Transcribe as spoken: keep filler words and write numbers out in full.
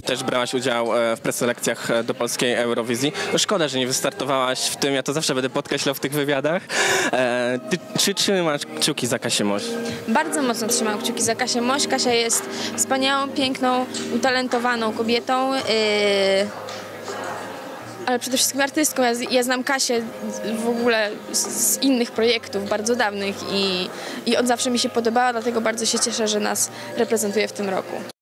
też brałaś udział e, w preselekcjach e, do polskiej Eurowizji. No szkoda, że nie wystartowałaś w tym, ja to zawsze będę podkreślał w tych wywiadach. E, ty, czy trzymasz kciuki za Kasię Moś? Bardzo mocno trzymam kciuki za Kasię Moś. Kasia jest wspaniałą, piękną, utalentowaną kobietą. Yy... Ale przede wszystkim artystką. Ja, ja znam Kasię w ogóle z, z innych projektów, bardzo dawnych i, i od zawsze mi się podobała, dlatego bardzo się cieszę, że nas reprezentuje w tym roku.